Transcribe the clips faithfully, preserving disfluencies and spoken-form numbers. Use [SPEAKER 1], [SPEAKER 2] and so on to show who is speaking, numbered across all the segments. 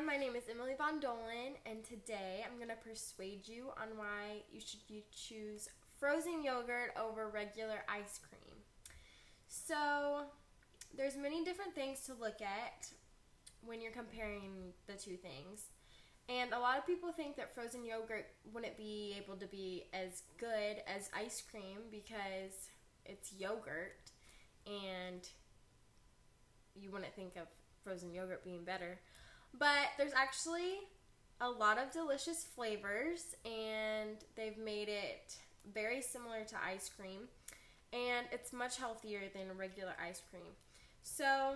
[SPEAKER 1] my name is Emily Von Dolan, and today I'm going to persuade you on why you should choose frozen yogurt over regular ice cream. So, there's many different things to look at when you're comparing the two things. And a lot of people think that frozen yogurt wouldn't be able to be as good as ice cream because it's yogurt, and you wouldn't think of frozen yogurt being better. But there's actually a lot of delicious flavors, and they've made it very similar to ice cream, and it's much healthier than regular ice cream. So,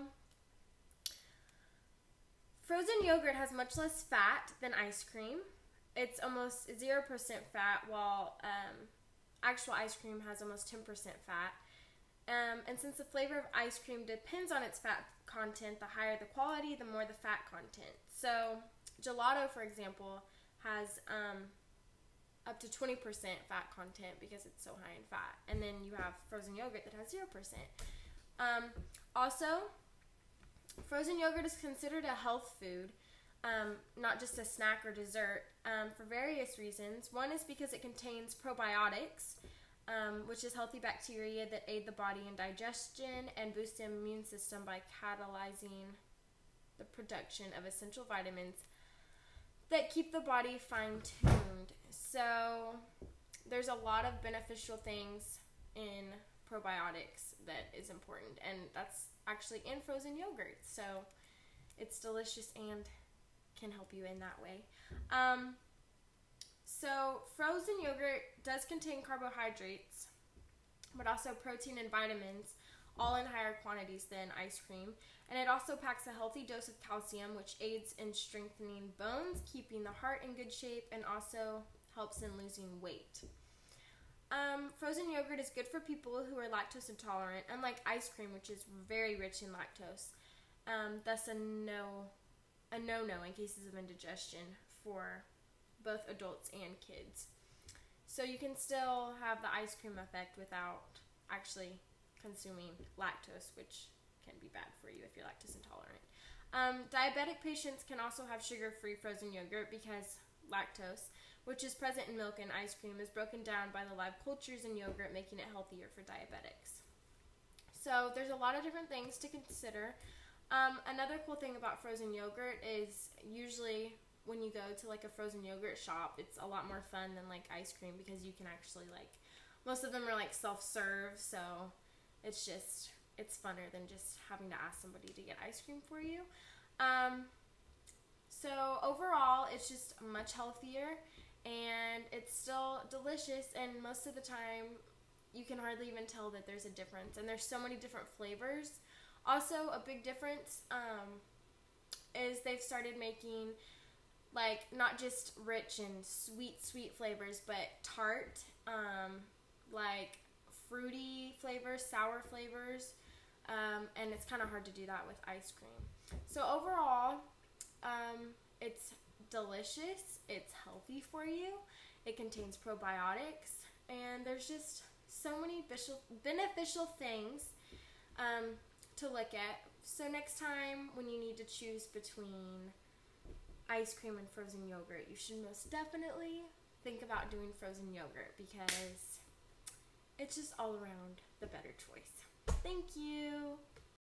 [SPEAKER 1] frozen yogurt has much less fat than ice cream. It's almost zero percent fat, while um, actual ice cream has almost ten percent fat. Um, and since the flavor of ice cream depends on its fat content, the higher the quality, the more the fat content. So, gelato, for example, has um, up to twenty percent fat content because it's so high in fat. And then you have frozen yogurt that has zero percent. Um, also, frozen yogurt is considered a health food, um, not just a snack or dessert, um, for various reasons. One is because it contains probiotics, um, which is healthy bacteria that aid the body in digestion and boost the immune system by catalyzing the production of essential vitamins that keep the body fine-tuned. So there's a lot of beneficial things in probiotics that is important, and that's actually in frozen yogurt. So it's delicious and can help you in that way. Um, so frozen yogurt does contain carbohydrates, but also protein and vitamins, all in higher quantities than ice cream. And it also packs a healthy dose of calcium, which aids in strengthening bones, keeping the heart in good shape, and also helps in losing weight. Um, frozen yogurt is good for people who are lactose intolerant, unlike ice cream, which is very rich in lactose. Um, thus a no, a no-no in cases of indigestion for both adults and kids. So you can still have the ice cream effect without actually consuming lactose, which can be bad for you if you're lactose intolerant. Um, diabetic patients can also have sugar-free frozen yogurt because lactose, which is present in milk and ice cream, is broken down by the live cultures in yogurt, making it healthier for diabetics. So there's a lot of different things to consider. Um, another cool thing about frozen yogurt is usually when you go to like a frozen yogurt shop, it's a lot more fun than like ice cream because you can actually like, most of them are like self-serve, so it's just, it's funner than just having to ask somebody to get ice cream for you. Um, so overall, it's just much healthier, and it's still delicious, and most of the time you can hardly even tell that there's a difference, and there's so many different flavors. Also, a big difference um, is they've started making like not just rich and sweet sweet flavors, but tart, um, like fruity flavors, sour flavors, um, and it's kind of hard to do that with ice cream. So overall, um, it's delicious, it's healthy for you, it contains probiotics, and there's just so many beneficial things um, to look at. So next time when you need to choose between ice cream and frozen yogurt, you should most definitely think about doing frozen yogurt because it's just all around the better choice. Thank you.